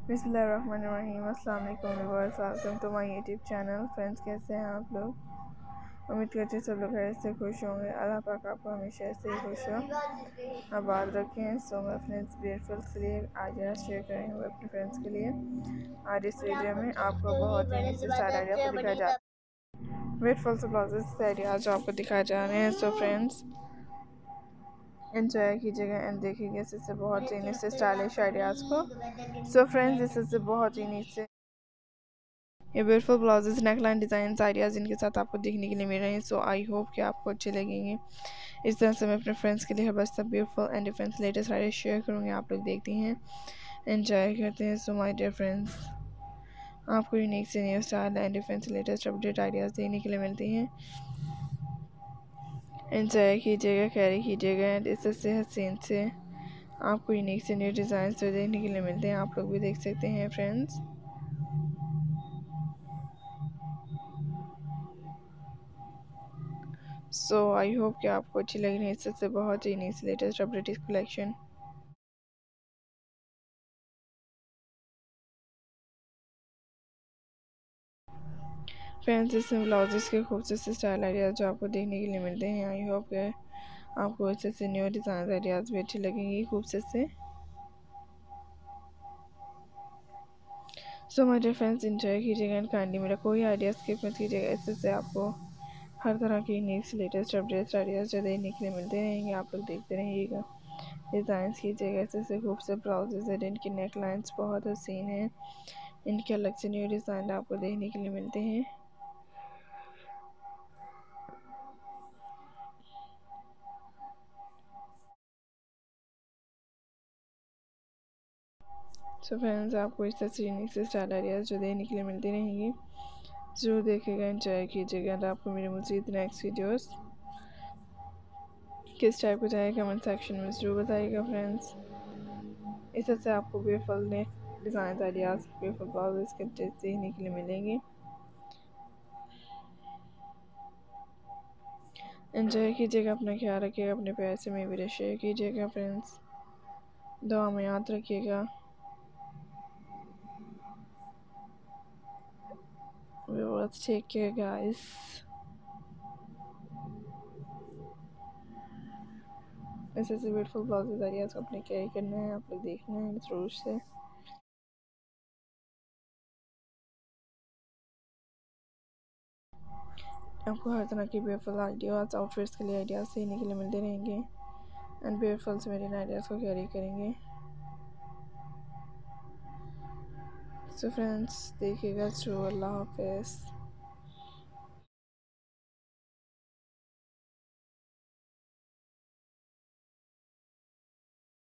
बिस्मिल्लाहिर्रहमानिर्रहीम। अस्सलाम वालेकुम viewers, welcome to my YouTube channel. Friends, कैसे हैं आप लोग? उम्मीद करते हैं सब लोग ऐसे खुश होंगे। अल्लाह पाक आपको हमेशा ऐसे ही खुश हो, आबाद रखें। सो मैं अपने ब्यूटीफुल के लिए आइडियाज शेयर करें हुए अपने फ्रेंड्स के लिए। आज इस वीडियो में आपको बहुत ही नीचे स्टाइल आइडिया को दिखाया जा ब्यूटीफुल से ब्लाउजेस आइडियाज आपको दिखाए जा रहे हैं। सो फ्रेंड्स, एंजॉय कीजिएगा एंड देखिएगा इससे बहुत ही नीचे स्टाइलिश आइडियाज़ को। सो फ्रेंड्स, इससे बहुत ही नीचे ये beautiful blouses neckline design ideas इनके साथ आपको देखने के लिए मिल रहे हैं। सो आई होप कि आपको अच्छे लगेंगे। इस तरह से मैं अपने फ्रेंड्स के लिए हर बस beautiful and different latest idea share करूँगी। आप लोग देखती हैं, एंजॉय करते हैं। सो माय डियर फ्रेंड्स, आपको यूनिक से new style and different latest update ideas देखने के लिए मिलती हैं। एंजॉय कीजिएगा, कैरी कीजिएगा एंड इससे हसीन से आपको यूनिक से न्यू डिज़ाइन तो देखने के लिए मिलते हैं। आप लोग भी देख सकते हैं फ्रेंड्स। सो आई होप कि आपको अच्छी लग रही है इससे बहुत ही यूनिक से लेटेस्ट अपडेटेड कलेक्शन। फ्रेंड्स, इसमें ब्लाउजेस के खूबसूरत से स्टाइल आइडियाज़ जो आपको देखने के लिए मिलते हैं। आई होप कि आपको इससे न्यू डिज़ाइन आइडियाज़ भी अच्छी लगेंगी खूबसूरत से। So my dear friends, enjoy कीजिएगा एंड काइंडली मेरा कोई आइडिया स्किप मत कीजिएगा। इससे आपको हर तरह की न्यूज़ लेटेस्ट अपडेट्स आइडियाज़ जो देखने के लिए मिलते रहेंगे। आप लोग देखते रहिएगा, डिज़ाइंस कीजिएगा। इससे खूबसूरत ब्लाउजेज हैं, इनकी नेक लाइन्स बहुत हसीन हैं। इनके अलग से न्यू डिज़ाइन आपको देखने के लिए मिलते हैं। सो फ्रेंड्स, आपको इस तरह से यूनिक से स्टाइल आइडियाज़ जो देखने के लिए मिलते रहेंगे, ज़रूर देखिएगा, एंजॉय कीजिएगा। और आपको मेरे मज़ीद नेक्स्ट वीडियोस किस टाइप को चाहिए कमेंट सेक्शन में ज़रूर बताइएगा फ्रेंड्स। इस तरह से आपको ब्यूटीफुल ने डिज़ाइन आइडियाज़ ब्यूटीफुल ब्लाउजेस के देखने के लिए मिलेंगे। एंजॉय कीजिएगा, अपना ख्याल रखिएगा, अपने प्यार से मैं वीडियो शेयर कीजिएगा फ्रेंड्स। दुआ में याद रखिएगा। Let's take care guys। ऐसे ब्यूटीफुल ब्लाउजेस आइडियाज़ को अपने कैरी करना है, आप लोग देखना है ज़रूर से। आपको हर तरह की ब्यूटीफुल आइडियाज़ आउटफिट्स के लिए आइडियाज़ देखने के लिए मिलते रहेंगे एंड ब्यूटीफुल से मेरे आइडियाज़ को कैरी करेंगे। सो फ्रेंड्स, देखिएगा ज़रूर। अल्लाह हाफ़िज़।